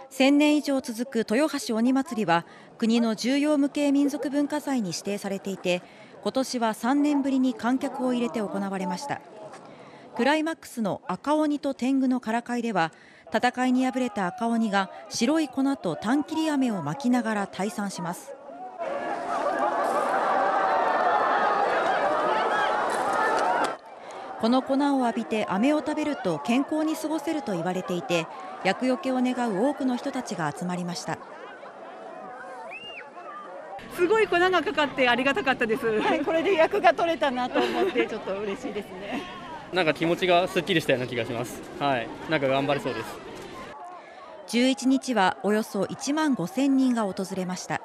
1000年以上続く豊橋鬼祭りは国の重要無形民俗文化財に指定されていて、今年は3年ぶりに観客を入れて行われました。クライマックスの赤鬼と天狗のからかいでは、戦いに敗れた赤鬼が白い粉と炭切り飴をまきながら退散します。この粉を浴びて飴を食べると健康に過ごせると言われていて、厄除けを願う多くの人たちが集まりました。 すごい粉がかかってありがたかったです。 はい、これで厄が取れたなと思ってちょっと嬉しいですね。 なんか気持ちがすっきりしたような気がします。はい、なんか頑張れそうです。 11日はおよそ1万5000人が訪れました。